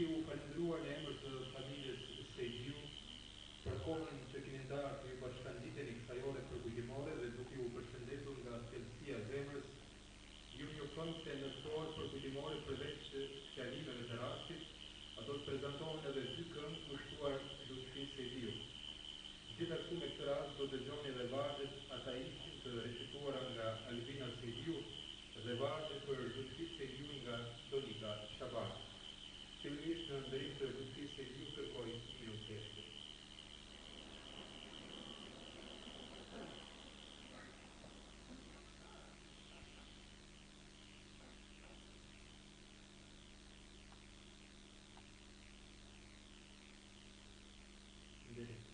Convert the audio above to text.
u falendrua në emër të familjes Sejdiu për kohën që keni ndarë të ju bashkangjitin i kësaj ore përkujtimore dhe duke u përshëndetur nga thellësia e zemrës, ju njofton se në këtë orë përkujtimore përveç fjalimeve të rastit, ato të prezantohen edhe dy këngë kushtuar Lutfis Sejdiu. Gjithashtu me këtë rast do dëgjoni edhe vargjet ataishin të recituara nga Albina Sejdiu dhe vargje për Lutfis Sejdiu nga Donika Shaban. Fillimisht në ndërim të Lutfis Sejdiu kërkoj minuteshtë. Ndërim.